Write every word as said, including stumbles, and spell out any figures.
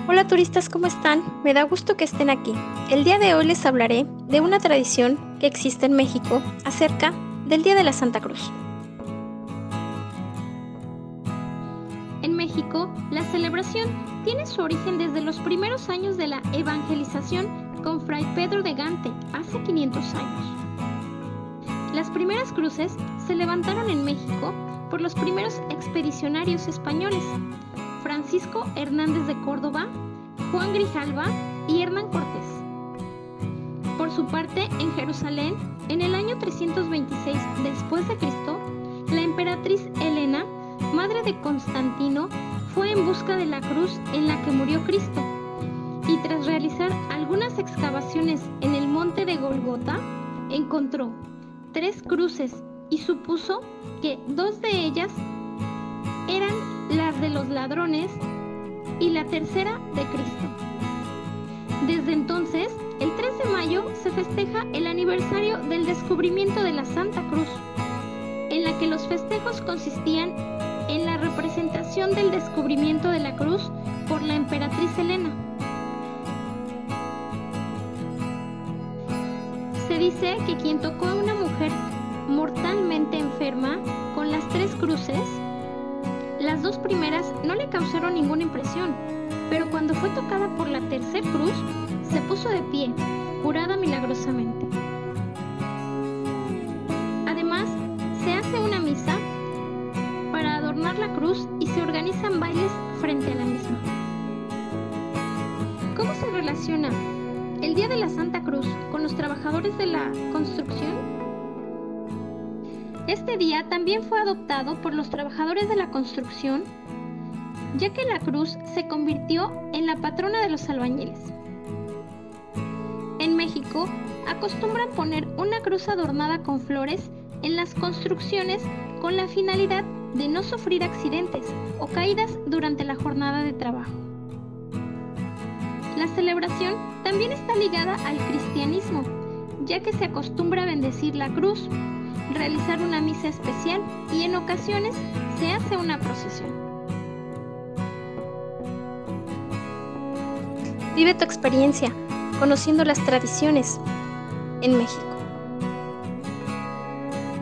Hola turistas, ¿cómo están? Me da gusto que estén aquí. El día de hoy les hablaré de una tradición que existe en México acerca del Día de la Santa Cruz. En México, la celebración tiene su origen desde los primeros años de la evangelización con Fray Pedro de Gante, hace quinientos años. Las primeras cruces se levantaron en México por los primeros expedicionarios españoles, Francisco Hernández de Córdoba, Juan Grijalva y Hernán Cortés. Por su parte, en Jerusalén, en el año trescientos veintiséis después de Cristo, la emperatriz Helena, madre de Constantino, fue en busca de la cruz en la que murió Cristo, y tras realizar algunas excavaciones en el monte de Golgota, encontró tres cruces y supuso que dos de ellas eran las de los ladrones y la tercera de Cristo. Desde entonces, el tres de mayo se festeja el aniversario del descubrimiento de la Santa Cruz, en la que los festejos consistían en la representación del descubrimiento de la cruz por la emperatriz Helena. Se dice que quien tocó a una mujer mortalmente enferma con las tres cruces, las dos primeras no le causaron ninguna impresión, pero cuando fue tocada por la tercera cruz, se puso de pie, curada milagrosamente. Además, se hace una misa para adornar la cruz y se organizan bailes frente a la misma. ¿Cómo se relaciona el Día de la Santa Cruz con los trabajadores de la construcción? Este día también fue adoptado por los trabajadores de la construcción, ya que la cruz se convirtió en la patrona de los albañiles. En México, acostumbran poner una cruz adornada con flores en las construcciones con la finalidad de no sufrir accidentes o caídas durante la jornada de trabajo. La celebración también está ligada al cristianismo, ya que se acostumbra a bendecir la cruz, realizar una misa especial y en ocasiones se hace una procesión. Vive tu experiencia conociendo las tradiciones en México.